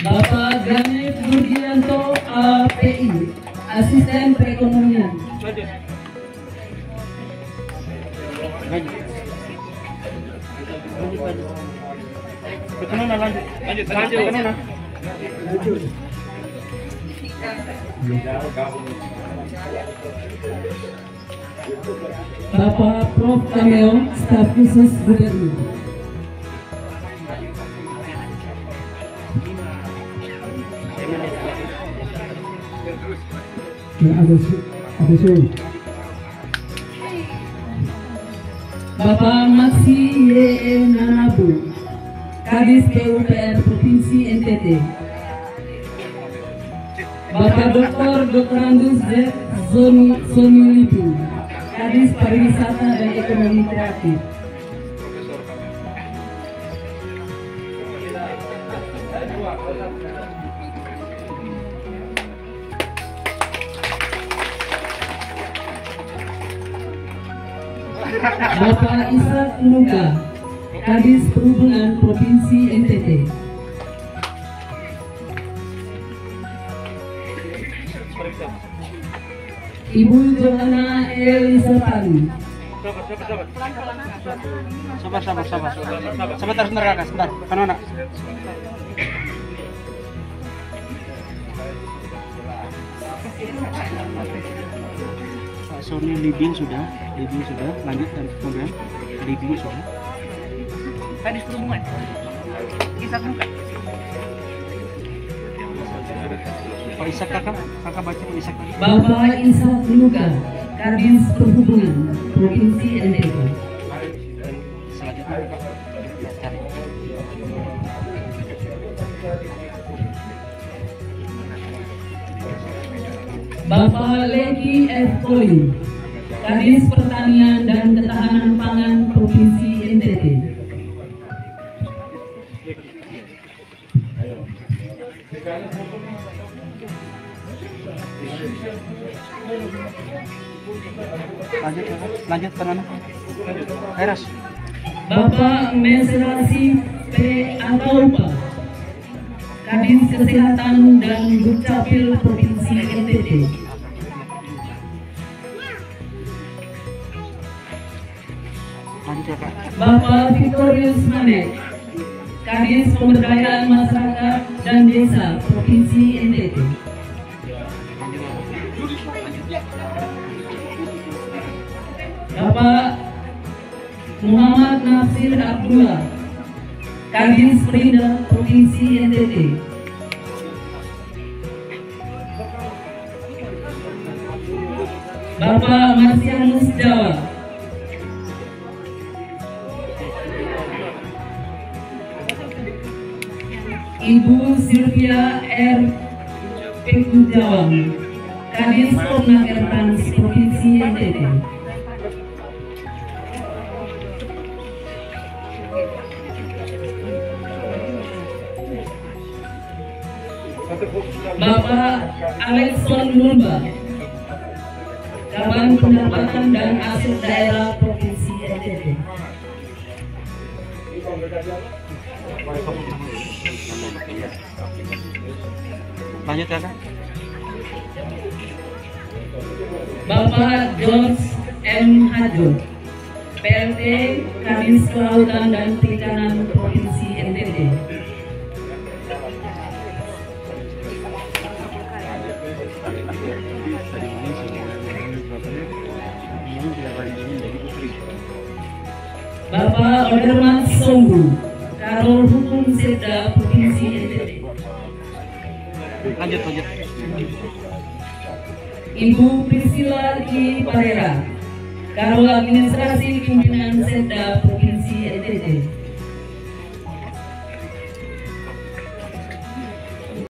Bapak Ganip Burgianto API, Asisten Perekonomian. Bapak Prof. Kameo, Staf Khusus Gubernur. Bapak Maksi Y.E. Nanabu, Kadis PUPR Provinsi NTT. Bapak Dr. Andus Zoni Lipu, Kadis Pariwisata dan Ekonomi Kreatif. Bapak Ishak Nuga, Kadis Perhubungan Provinsi NTT. Ibu Johanna Elisapani. Sabar. Sebentar kakak, sebentar. Kanona. Sony Libing sudah, lanjut dan kemudian Libing sudah. Tadi perhubungan. Kisah muka. Pak Ishak kakak baca Pak Ishak. Bapak Ishak Nuga, Kadis Perhubungan Provinsi NTT. Selanjutnya cari. Bapak Leki F. Koli, Kadis Pertanian dan Ketahanan Pangan Provinsi NTT. Lanjut Kanona. Eras. Bapak Mesrasi P. Ataupa, Kadis Kesehatan dan Dukcapil Provinsi NTT. Lanjut ya kak. Bapak Victorius Manek, Kadis Pemberdayaan Masyarakat dan Desa Provinsi NTT. Bapak Muhammad Nasir Abdullah, Kadis Perindah Provinsi NTT. Bapak Marsianus Jawa, Ibu Sylvia R. Pekujawang, Kadis Komnaker Trans Provinsi NTT. Bapak Alexson Lumba, Kaban Pendapatan dan Aset Daerah Provinsi NTT. Lanjut ya kak. Bapak George M. Hajo, PLT Kadis Kelautan dan Perikanan Provinsi NTT. Bapak Oderman Sombu, Karol Hukum Seda Provinsi NTT. Lanjut. Ibu Priscilla I. Parera, Karol Administrasi Pimpinan Seda